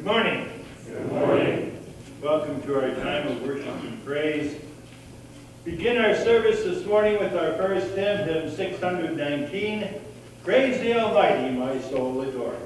morning. Good morning. Welcome to our time of worship and praise. Begin our service this morning with our first hymn, hymn 619, Praise the Almighty, my soul adore.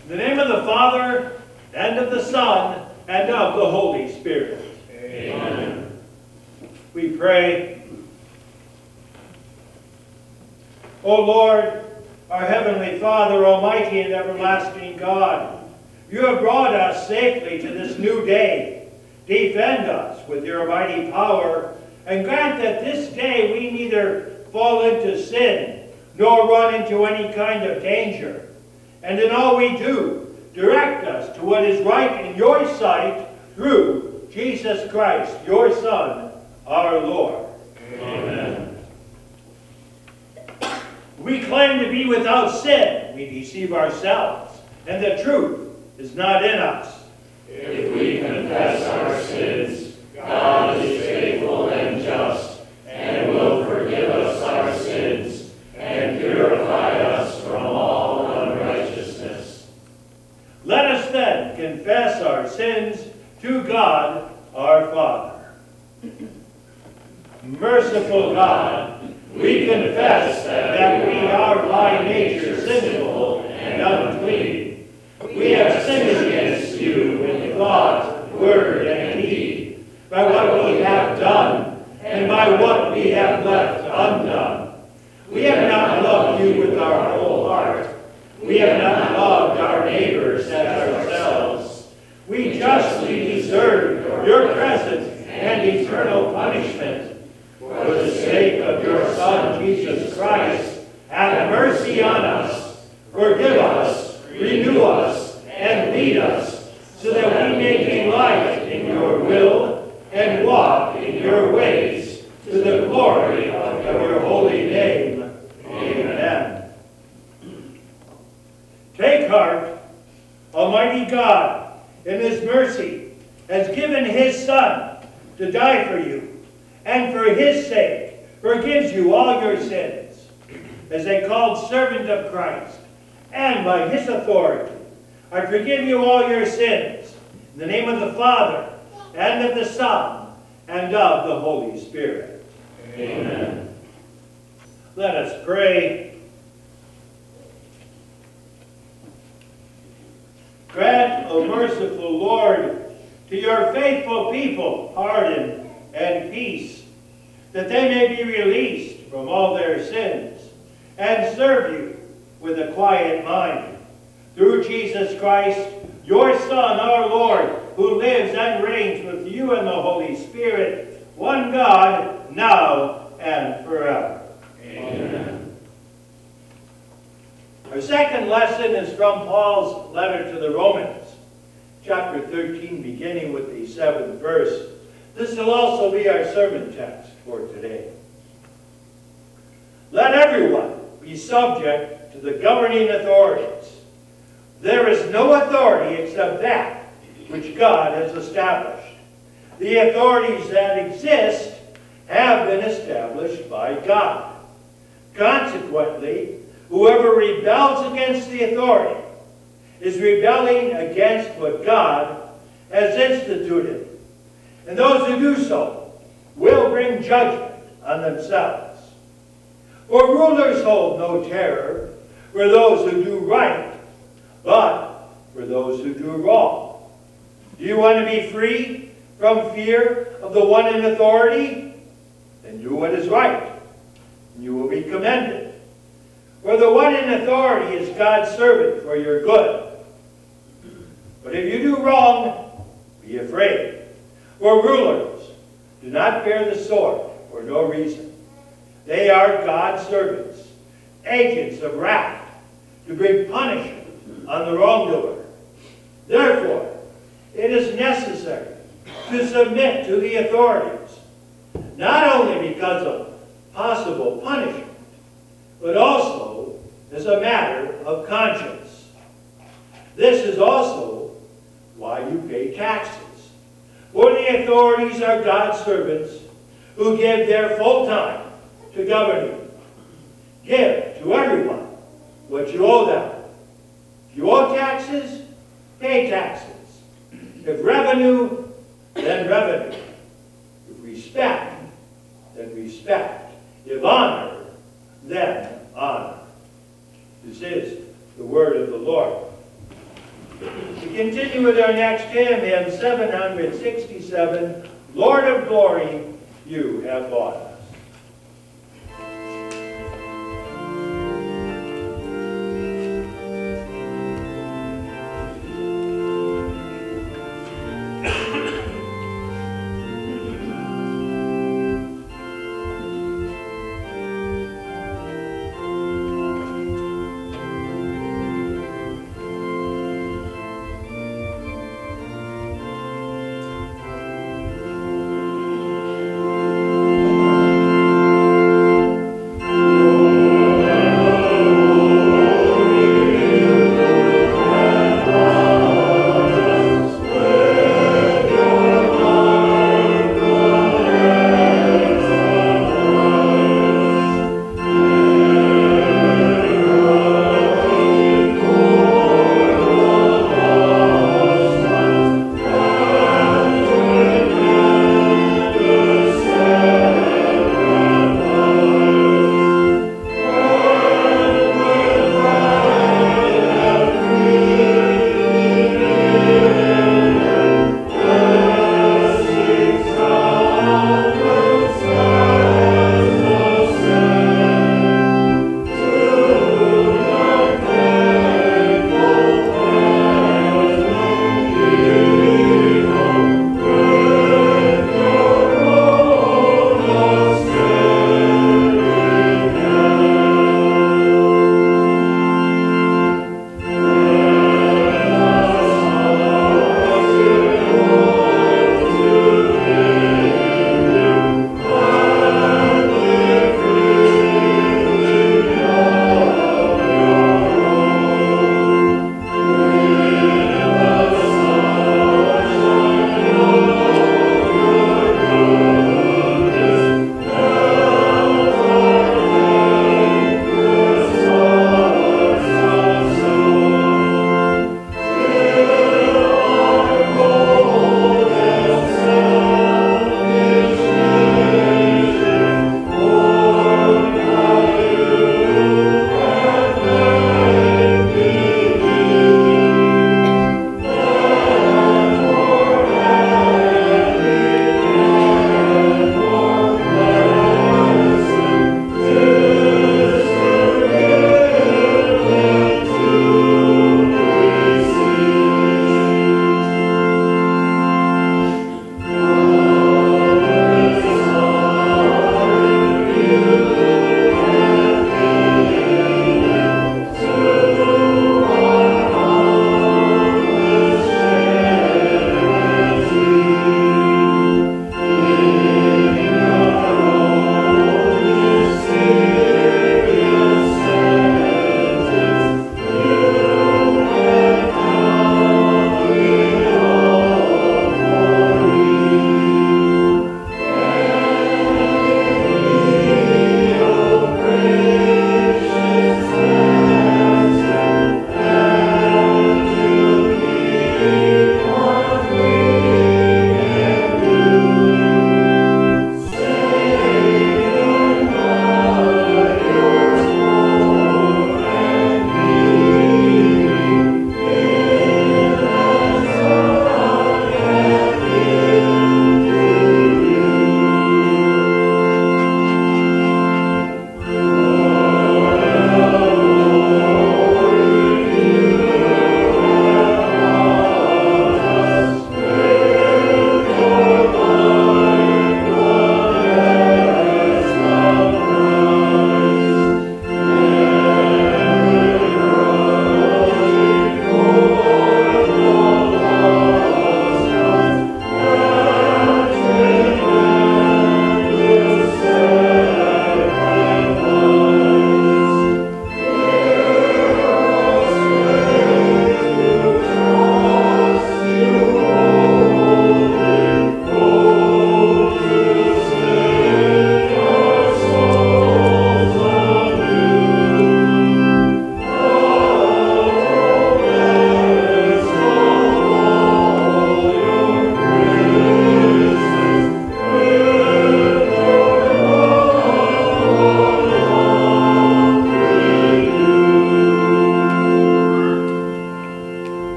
In the name of the Father, and of the Son, and of the Holy Spirit. Amen. We pray. O Lord, our heavenly Father, almighty and everlasting God, you have brought us safely to this new day. Defend us with your mighty power, and grant that this day we neither fall into sin, nor run into any kind of danger. And in all we do, direct us to what is right in your sight, through Jesus Christ, your Son, our Lord. Amen. We claim to be without sin. We deceive ourselves, and the truth is not in us. If we confess our sins, God is faithful and just, and will forgive us our sins, and purify us from all unrighteousness. Let us then confess our sins to God our Father. Merciful God, we confess that we are by nature sinful and unclean. We have sinned against you in thought, word, and deed, by what we have done, and by what we have left undone. We have not loved you with our whole heart. We have not loved our neighbors as ourselves. We justly deserve your present and eternal punishment. For the sake of your Son, Jesus Christ, have mercy on us. Forgive us, renew us, and lead us, so that we may delight in your will and walk in your ways, to the glory of your holy name. Amen. Take heart. Almighty God, in his mercy, has given his Son to die for you, and for his sake forgives you all your sins. As a called servant of Christ, and by his authority, I forgive you all your sins, in the name of the Father, and of the Son, and of the Holy Spirit. Amen. Let us pray. Grant, O merciful Lord, to your faithful people pardon and peace, that they may be released from all their sins, and serve you with a quiet mind. Through Jesus Christ, your Son, our Lord, who lives and reigns with you and the Holy Spirit, one God, now and forever. Amen. Our second lesson is from Paul's letter to the Romans, chapter 13, beginning with the 7th verse. This will also be our sermon text for today. Let everyone be subject to the governing authorities. There is no authority except that which God has established. The authorities that exist have been established by God. Consequently, whoever rebels against the authority is rebelling against what God has instituted. And those who do so will bring judgment on themselves. For rulers hold no terror for those who do right, but for those who do wrong. Do you want to be free from fear of the one in authority? Then do what is right, and you will be commended. For the one in authority is God's servant for your good. But if you do wrong, be afraid. For rulers do not bear the sword for no reason. They are God's servants, agents of wrath, to bring punishment on the wrongdoer. Therefore, it is necessary to submit to the authorities, not only because of possible punishment, but also as a matter of conscience. This is also why you pay taxes. For the authorities are God's servants who give their full time to govern you. Give to everyone what you owe them. If you owe taxes, pay taxes. If revenue, then revenue. If respect, then respect. If honor, then honor. This is the word of the Lord. continue with our next hymn 767, Lord of Glory, you have bought us. Thank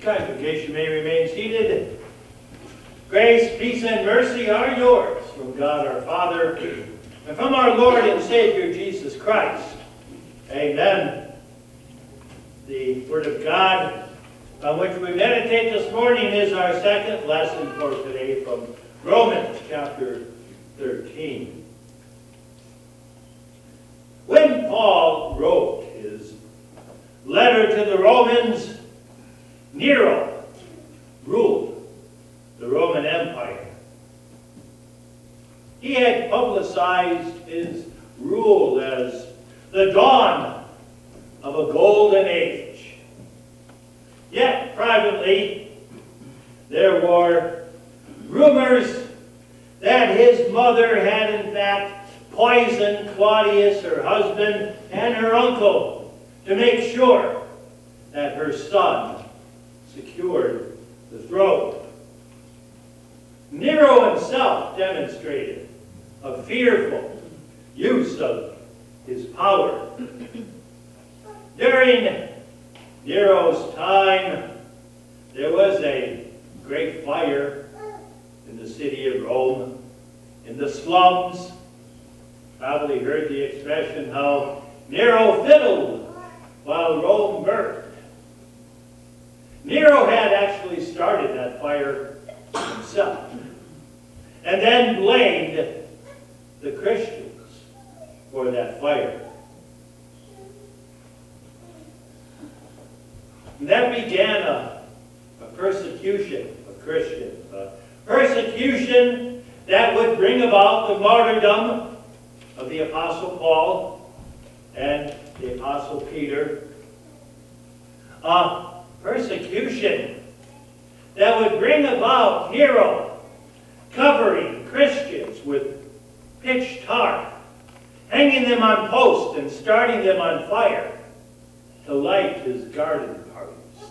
Congregation may remain seated. Grace, peace, and mercy are yours from God our Father and from our Lord and Savior Jesus Christ. Amen. The Word of God on which we meditate this morning is our second lesson for today from Romans chapter 13. When Paul wrote his letter to the Romans, Nero ruled the Roman Empire. He had publicized his rule as the dawn of a golden age. Yet, privately, there were rumors that his mother had in fact poisoned Claudius, her husband, and her uncle to make sure that her son secured the throne. Nero himself demonstrated a fearful use of his power. During Nero's time, there was a great fire in the city of Rome, in the slums. Probably heard the expression how Nero fiddled while Rome burned. Nero had actually started that fire himself and then blamed the Christians for that fire. And that began a persecution of Christians, a persecution that would bring about the martyrdom of the Apostle Paul and the Apostle Peter, a persecution that would bring about Nero covering Christians with pitch tar, hanging them on posts and starting them on fire to light his garden parties.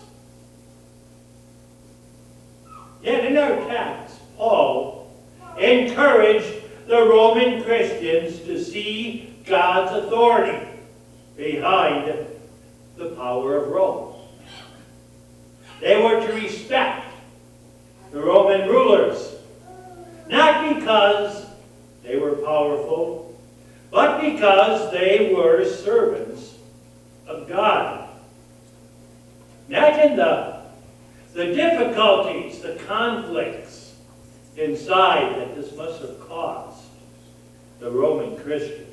Yet in our text, Paul encouraged the Roman Christians to see God's authority behind the power of Rome. They were to respect the Roman rulers, not because they were powerful, but because they were servants of God. Imagine the difficulties, the conflicts inside that this must have caused the Roman Christians.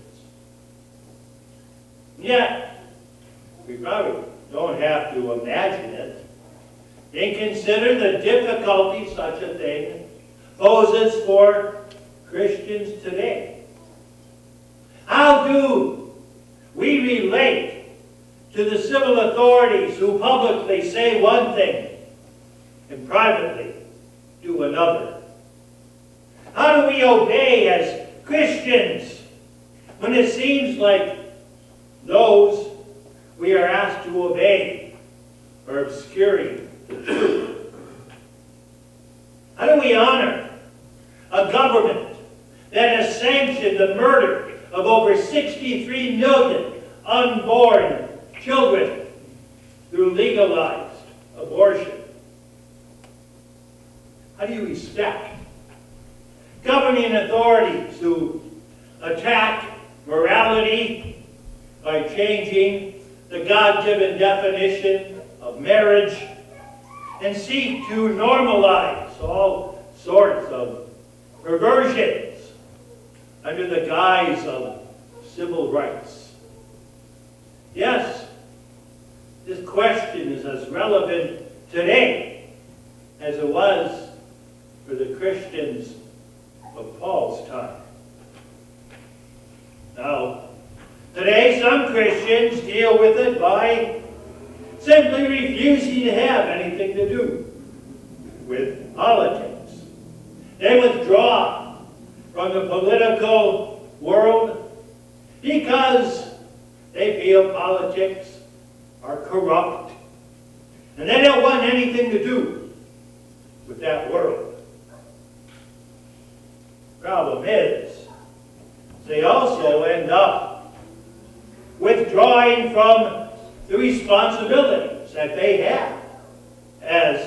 Yet, we probably don't have to imagine it. And consider the difficulty such a thing poses for Christians today. How do we relate to the civil authorities who publicly say one thing and privately do another? How do we obey as Christians when it seems like those we are asked to obey are obscuring the truth? How do we honor a government that has sanctioned the murder of over 63 million unborn children through legalized abortion? How do you respect governing authorities who attack morality by changing the God-given definition of marriage and seek to normalize all sorts of perversions under the guise of civil rights? Yes, this question is as relevant today as it was for the Christians of Paul's time. Now, today some Christians deal with it by simply refusing to have anything to do with politics. They withdraw from the political world because they feel politics are corrupt and they don't want anything to do with that world. Problem is, they also end up withdrawing from the responsibilities that they have as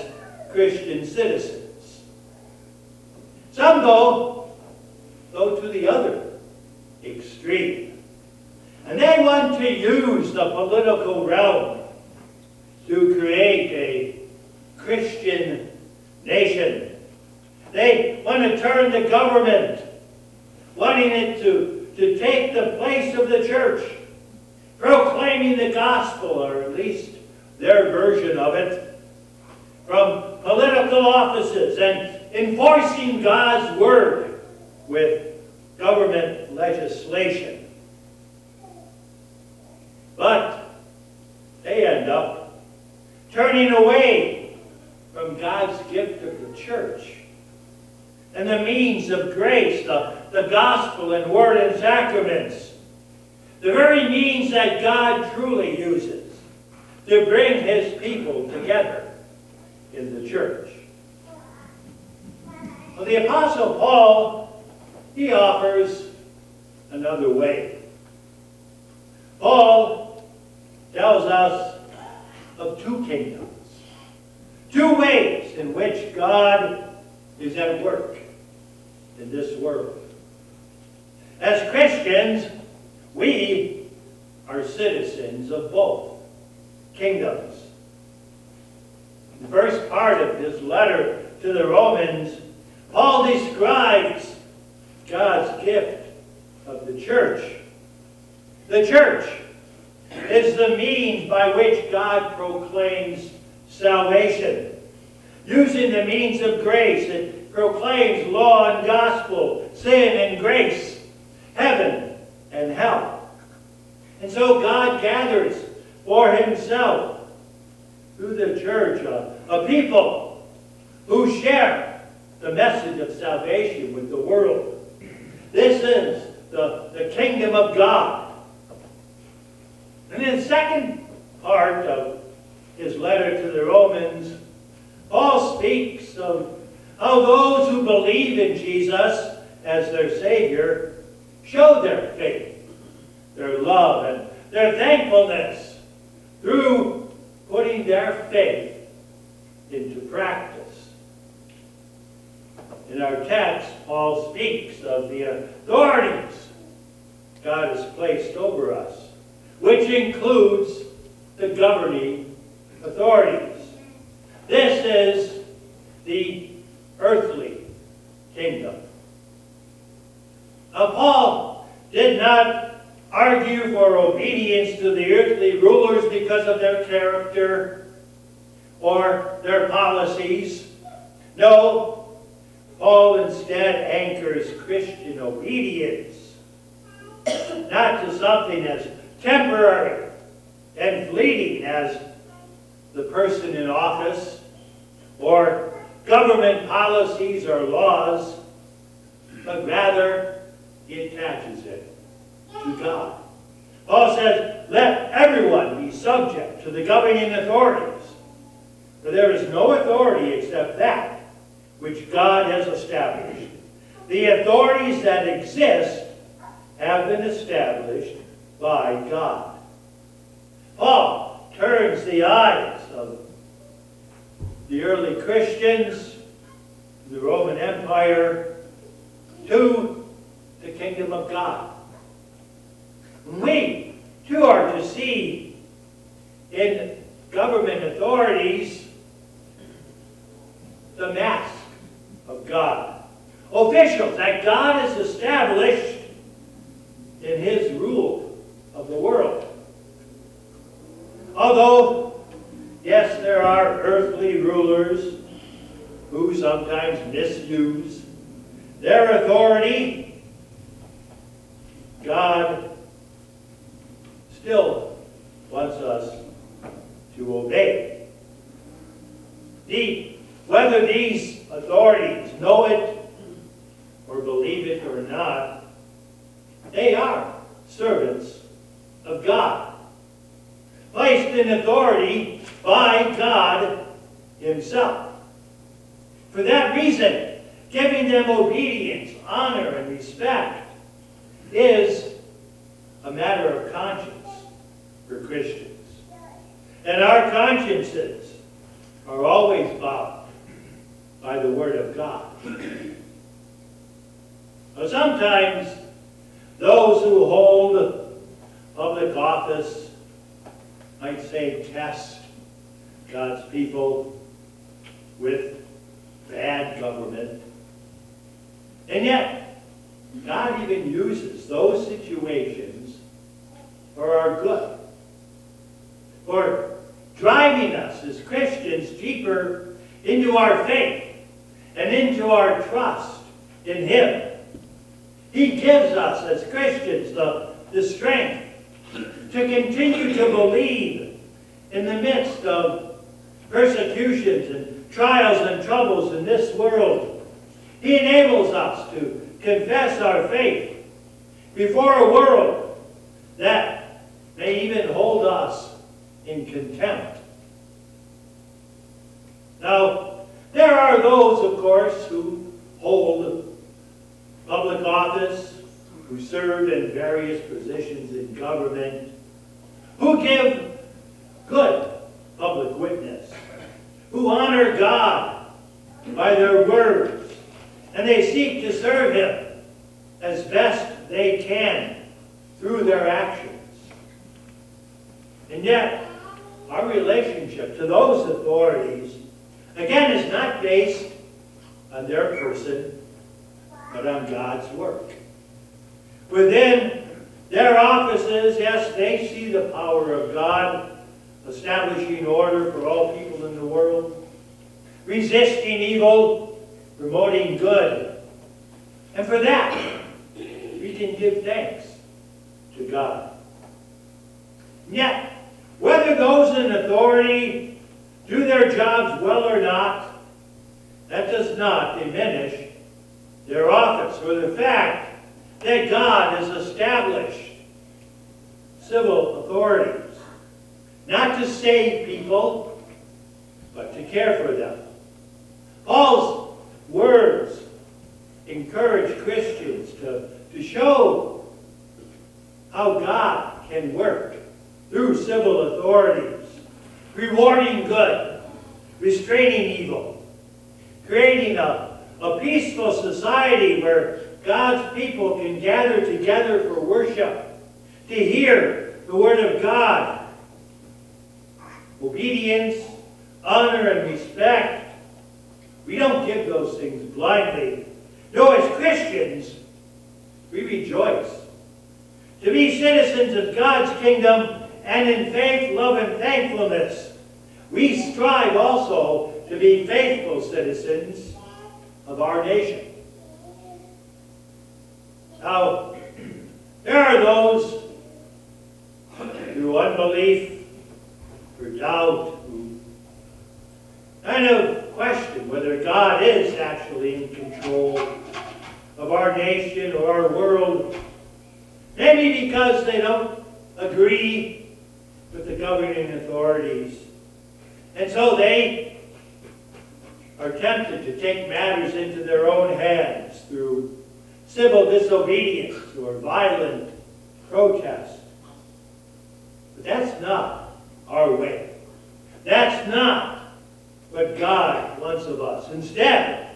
Some go to the other extreme. And they want to use the political realm to create a Christian nation. They want to turn the government, wanting it to take the place of the church, proclaiming the gospel, or at least their version of it, from political offices and enforcing God's word with government legislation. But they end up turning away from God's gift of the church and the means of grace, the gospel and word and sacraments, the very means that God truly uses to bring his people together in the church. Well, the Apostle Paul, he offers another way. Paul tells us of two kingdoms, two ways in which God is at work in this world. As Christians, we are citizens of both kingdoms. In the first part of his letter to the Romans, Paul describes God's gift of the church. The church is the means by which God proclaims salvation. Using the means of grace, it proclaims law and gospel, sin and grace, heaven and hell. And so God gathers for himself, through the church, a people who share the message of salvation with the world. This is the kingdom of God. And in the second part of his letter to the Romans, Paul speaks of how those who believe in Jesus as their Savior show their faith, their love, and their thankfulness through putting their faith into practice. In our text, Paul speaks of the authorities God has placed over us, which includes the governing authorities. This is the earthly kingdom. Paul did not argue for obedience to the earthly rulers because of their character or their policies. No, Paul instead anchors Christian obedience not to something as temporary and fleeting as the person in office or government policies or laws, but rather he attaches it to God. Paul says, let everyone be subject to the governing authorities, for there is no authority except that which God has established. The authorities that exist have been established by God. Paul turns the eyes of the early Christians, the Roman Empire, to the kingdom of God. We, too, are to see in government authorities the mask of God. Officials that God has established in his rule of the world. Although, yes, there are earthly rulers who sometimes misuse their authority, God still wants us to obey. Whether these authorities know it or believe it or not, they are servants of God, placed in authority by God himself. For that reason, giving them obedience, honor, and respect is a matter of conscience for Christians. And our consciences are always bound by the Word of God. But sometimes those who hold public office might say test God's people with bad government. And yet, God even uses those situations for our good, for driving us as Christians deeper into our faith and into our trust in Him. He gives us as Christians the strength to continue to believe in the midst of persecutions and trials and troubles in this world. He enables us to confess our faith before a world that may even hold us in contempt. Now, there are those, of course, who hold public office, who serve in various positions in government, who give good public witness, who honor God by their words, and they seek to serve Him as best they can through their actions. And yet, our relationship to those authorities, again, is not based on their person, but on God's work. Within their offices, yes, they see the power of God establishing order for all people in the world, resisting evil, promoting good. And for that, we can give thanks to God. And yet, whether those in authority do their jobs well or not, that does not diminish their office or the fact that God has established civil authorities, not to save people, but to care for them. Paul's words encourage Christians to show how God can work through civil authorities, rewarding good, restraining evil, creating a peaceful society where God's people can gather together for worship, to hear the Word of God. Obedience, honor, and respect. We don't give those things blindly. No, as Christians, we rejoice to be citizens of God's kingdom, and in faith, love, and thankfulness, we strive also to be faithful citizens of our nation. Now, there are those through unbelief, through doubt, who kind of question whether God is actually in control of our nation or our world. Maybe because they don't agree with the governing authorities. And so they are tempted to take matters into their own hands through civil disobedience or violent protest. But that's not our way. That's not what God wants of us. Instead,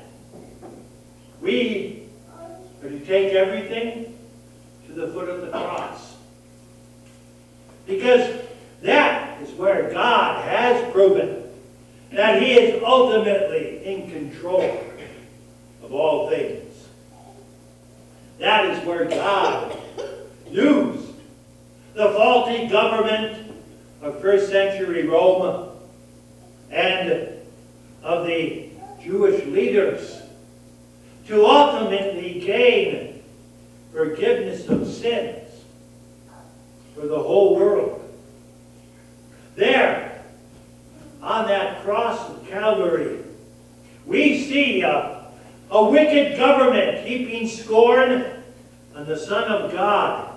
we are to take everything to the foot of the cross. Because that is where God has proven that He is ultimately in control of all things. That is where God used the faulty government of first century Rome and of the Jewish leaders to ultimately gain forgiveness of sins for the whole world. There, on that cross of Calvary, we see a wicked government heaping scorn on the Son of God.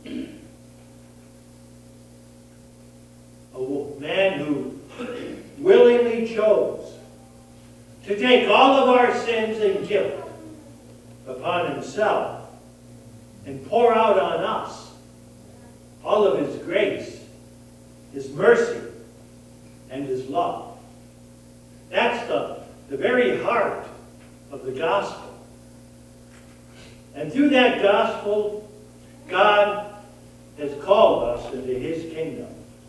A man who willingly chose to take all of our sins and guilt upon Himself and pour out on us all of His grace, His mercy, and His love. That's the very heart of the gospel. And through that gospel, God has called us into his kingdom.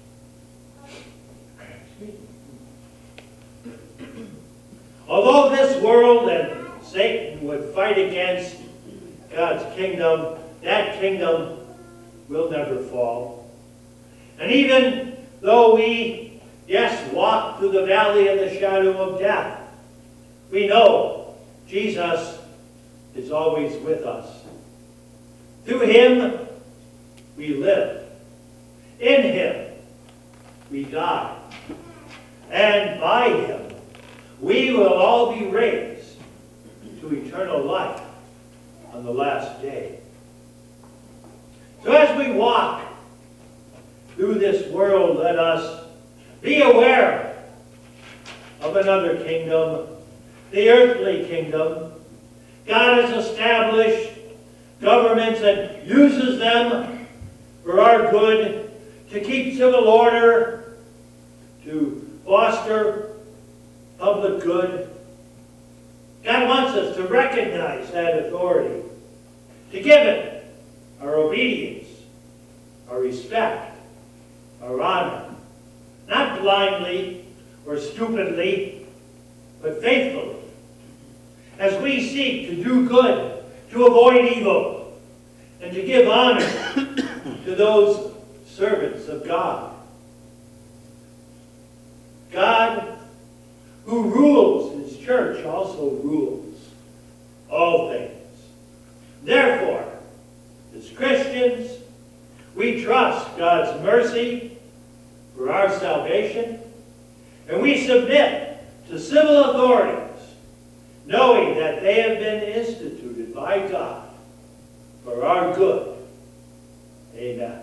Although this world and Satan would fight against God's kingdom, that kingdom will never fall. And even though we, yes, walk through the valley of the shadow of death, we know Jesus is always with us. Through him, we live. In him, we die. And by him, we will all be raised to eternal life on the last day. So as we walk through this world, let us be aware of another kingdom, the earthly kingdom. God has established governments and uses them for our good, to keep civil order, to foster public good. God wants us to recognize that authority, to give it our obedience, our respect, our honor, not blindly or stupidly, but faithfully, as we seek to do good, to avoid evil, and to give honor to those servants of God. God, who rules his church, also rules all things. Therefore, as Christians, we trust God's mercy for our salvation, and we submit to civil authorities, knowing that they have been instituted by God for our good. Amen.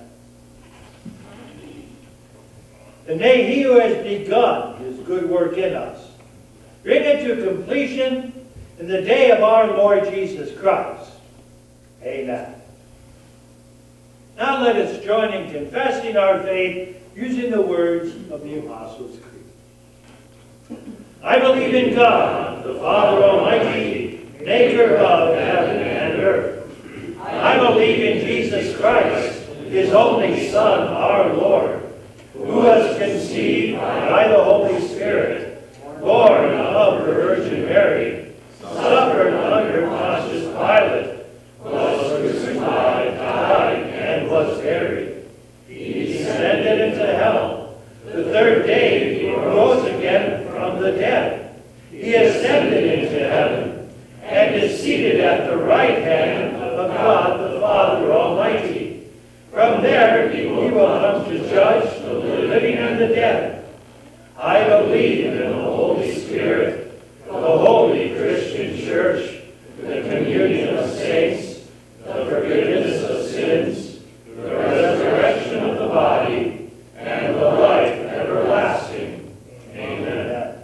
And may he who has begun his good work in us bring it to completion in the day of our Lord Jesus Christ. Amen. Now let us join in confessing our faith using the words of the Apostles' Creed. I believe in God, the Father Almighty, maker of heaven and earth. I believe in Jesus Christ, his only Son, our Lord, who was conceived by the Holy Spirit, born of the Virgin Mary, suffered under Pontius Pilate, was crucified, died, and was buried. He descended into hell. The third day he rose again from the dead. He ascended into heaven, and is seated at the right hand of God the Father Almighty. From there he will come to judge the living and the dead. I believe in the Holy Spirit, the holy Christian Church, the communion of saints, the forgiveness of sins, the resurrection of the body, and the life everlasting. Amen.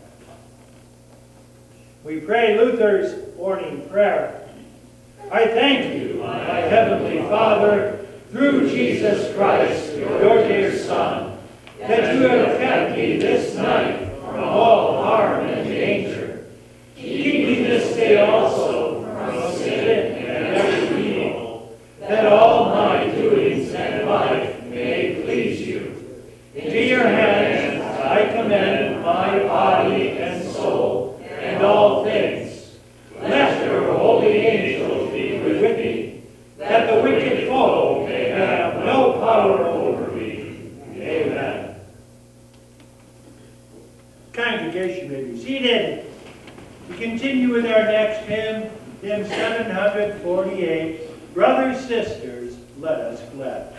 We pray Luther's morning prayer. I thank you, my heavenly Father, through Jesus Christ, your dear Son, that you have kept me this night from all harm and danger. Keep me this day also from sin and every evil, that all my doings and life may please you. Into your hands I commend my body and soul and all things. Let your holy angels be with me, that the wicked foe may have no power over me. Amen. Congregation may be seated. We continue with our next hymn, hymn 748. Brothers, sisters, let us pledge.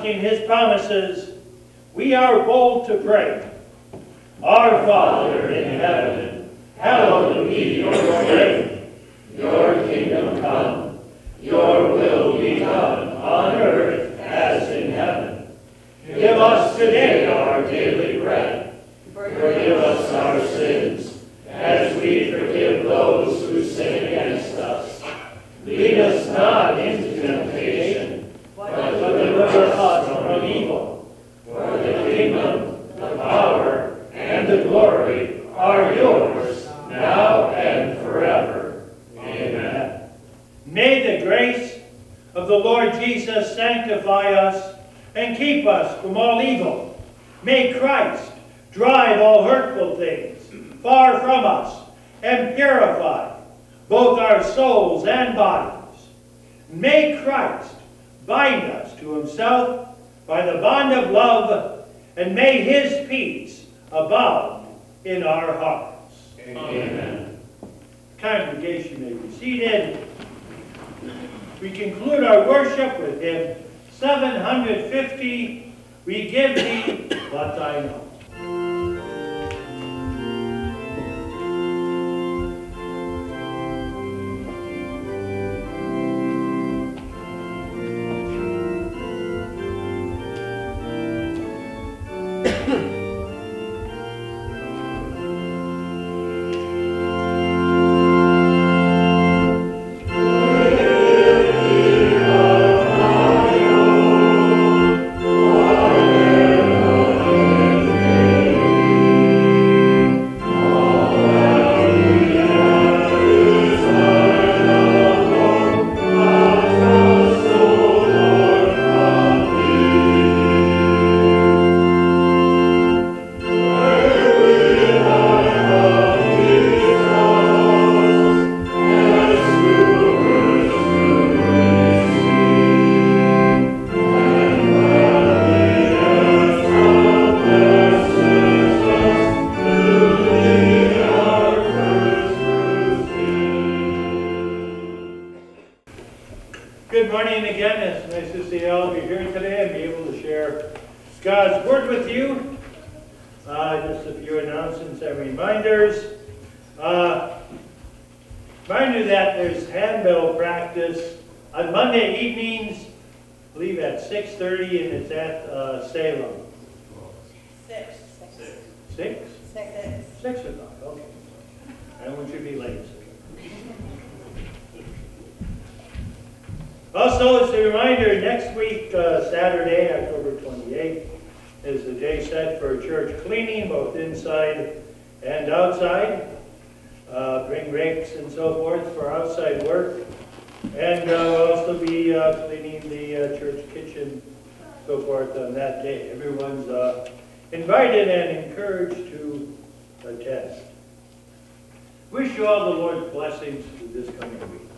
trusting his promises, we are bold to pray. Our Father in heaven, hallowed be your name. Your kingdom come, your will be done on earth as in heaven. Give us today our daily bread. Forgive us our sins, as we forgive those who sin against us. Lead us not into temptation, but deliver us from evil. For the kingdom, the power, and the glory are yours, now and forever. Amen. May the grace of the Lord Jesus sanctify us and keep us from all evil. May Christ drive all hurtful things far from us and purify both our souls and bodies. May Christ bind us to himself by the bond of love, and may his peace abound in our hearts. Amen. Congregation may be seated. We conclude our worship with hymn 750, We Give Thee What I Know. Good morning again. It's nice to see all of you here today and be able to share God's Word with you. Just a few announcements and reminders. Remind you that there's handbell practice on Monday evenings, I believe at 6:30, and it's at Salem. 6. 6? 6. 6 o'clock, okay. I want you to be late. Also, as a reminder, next week, Saturday, October 28th, is the day set for church cleaning, both inside and outside. Bring rakes and so forth for outside work. And we'll also be cleaning the church kitchen, so forth on that day. Everyone's invited and encouraged to attend. Wish you all the Lord's blessings for this coming week.